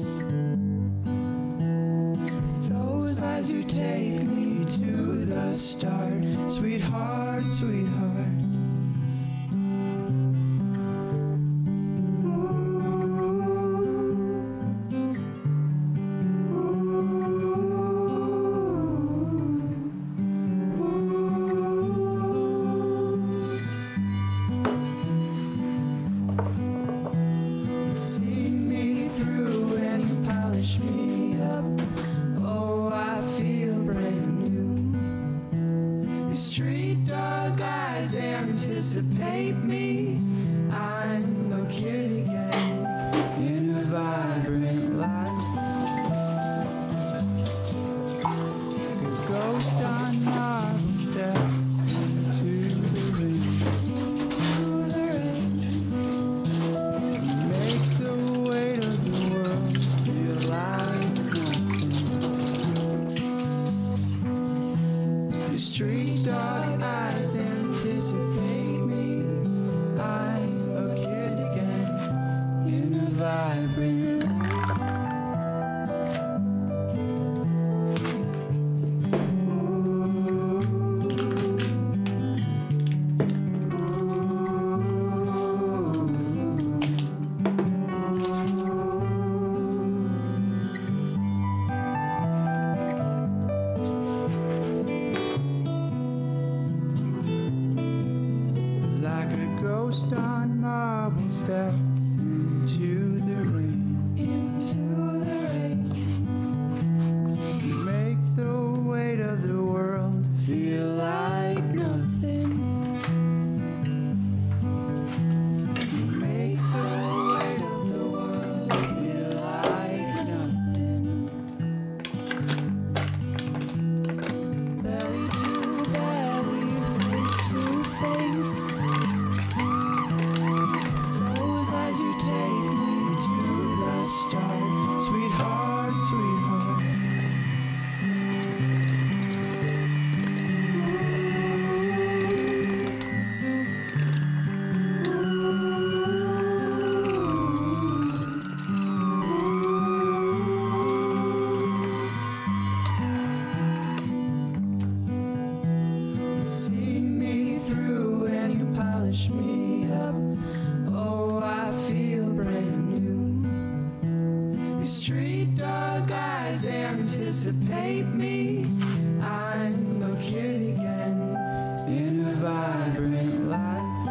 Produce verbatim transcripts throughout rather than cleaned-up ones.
face. Those eyes, you take me to the start. Sweetheart, sweetheart. Street dog eyes anticipate me. I'm a kid again in a vibrant life. A ghost on marble steps into the rain. Make the weight of the world feel like nothing. The street dog eyes anticipate me. I'm a kid again in a vibrant life. Ghost on marble steps into the rain. Into the rain. Make the weight of the world feel like nothing. Make the weight of the world feel like nothing. Belly to belly, face to face. You take me to the start, sweetheart, sweetheart. You see me through and you polish me up. Oh, I feel brand new. Your street dog eyes anticipate me. I'm a kid again in a vibrant life.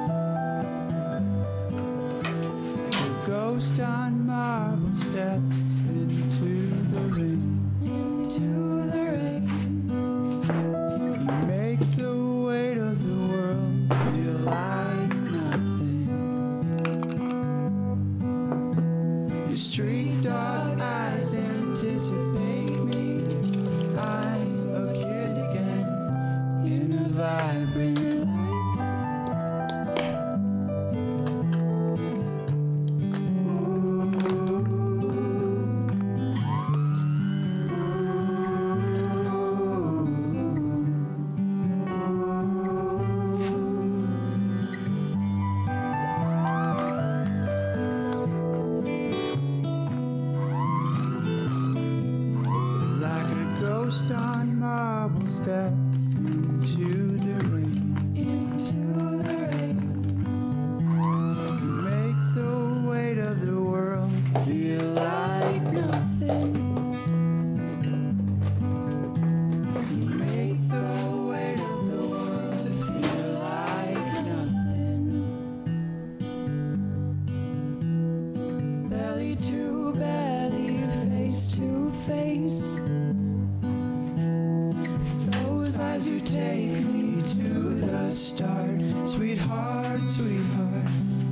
A ghost on marble steps into the rain. Into the rain. Make the weight of the world feel like nothing. Your street dog eyes anticipate me. I'm a kid again in a vibrant life. Ghost on marble steps into the rain. Into the rain. Make the weight of the world feel like nothing. Make the weight of the world feel like nothing. Belly to belly, face to face. As you take me to the start, sweetheart, sweetheart.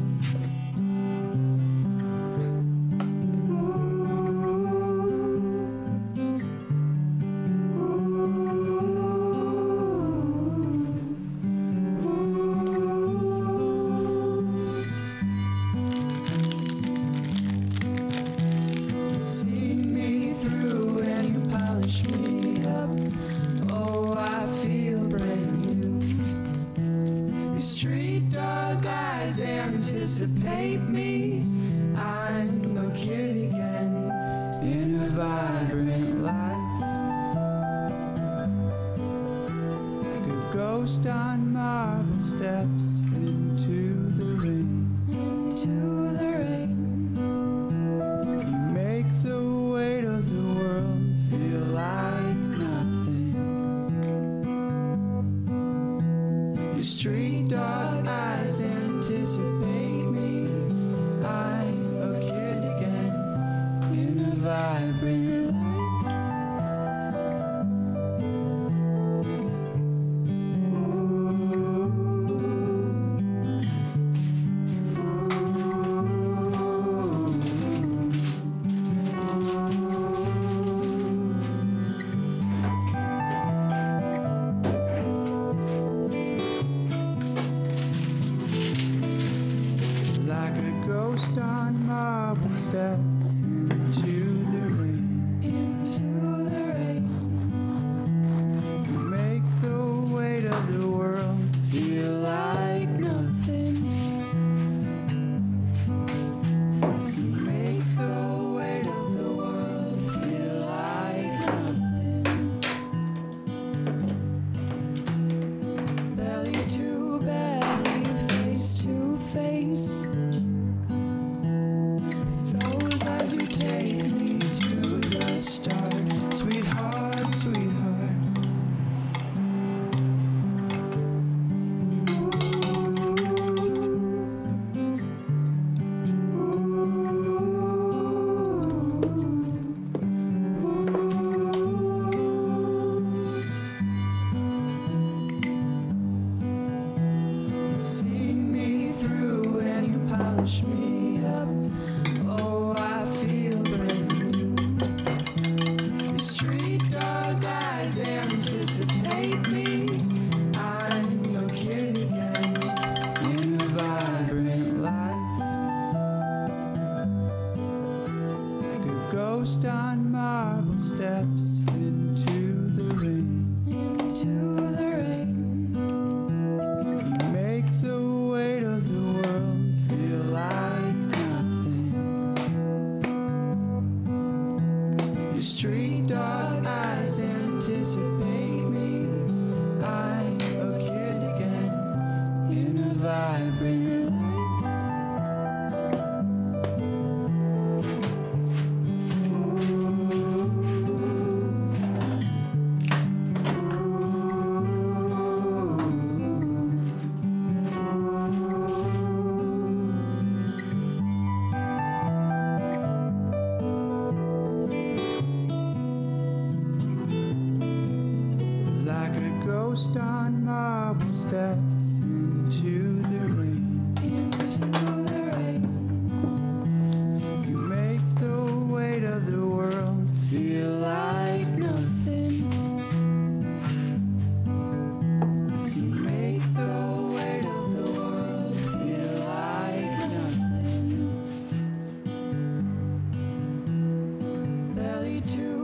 See me through and you polish me up. Oh, I feel brand new. Your street dog eyes anticipate me. I'm a kid again in a vibrant light. Like a ghost on marble steps into the rain. Into the rain. You make the weight of the world feel like nothing. Your street dog eyes anticipate me. I'm a kid again in a vibrant light. Like a ghost on marble steps into the rain. Into the rain. You make the weight of the world feel like nothing. You make the weight of the world feel like nothing. Belly to belly, face to face. Froze as you take me to the start, sweetheart, sweetheart. You see me through and you polish me up. Oh, I feel brand new. Your street dog eyes anticipate me. I'm a kid again in a vibrant life. Like a ghost on marble steps into the rain. Into the rain. You make the weight of the world feel like nothing. Your street dog eyes anticipate me. I'm a kid again in a vibrant life. Like a ghost on marble steps into the rain. Into the rain. You make the weight of the world feel like nothing. You make the weight of the world feel like nothing. Belly to